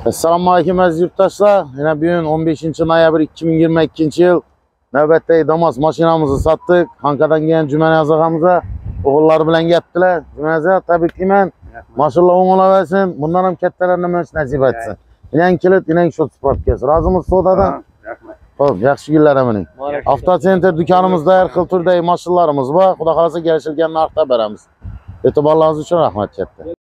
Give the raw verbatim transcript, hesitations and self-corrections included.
Assalomu alaykum aziz yurtdoshlar. Yana bugün on beshinchi noyabr ikki ming yigirma ikkinchi yil navbatdagi Damas mashinamizni satdik. Ankadan kelgan Jumanaz og'amizga o'g'illari bilan gapdilar. Jumanaz tabriklayman. Mashallah o'ng'olaversin. Bundan ham kattalarni nima nasib etsin. Inan kilit, inan shot sportga. Rozimiz savdodan. Rahmat. Xo'p, yaxshi kunlar amini. Avtocenter do'konimizda har xil turdagi mashinalarimiz bor. Xudo xolasa kelishilgan narxda beramiz. E'tiborlaringiz uchun rahmat katta.